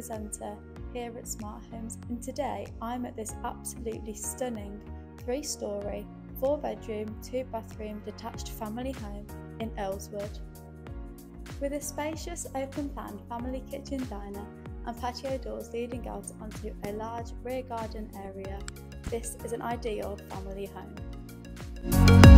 presenter here at Smart Homes, and today I'm at this absolutely stunning 3-storey, 4-bedroom, 2-bathroom detached family home in Earlswood. With a spacious open plan family kitchen diner and patio doors leading out onto a large rear garden area, this is an ideal family home.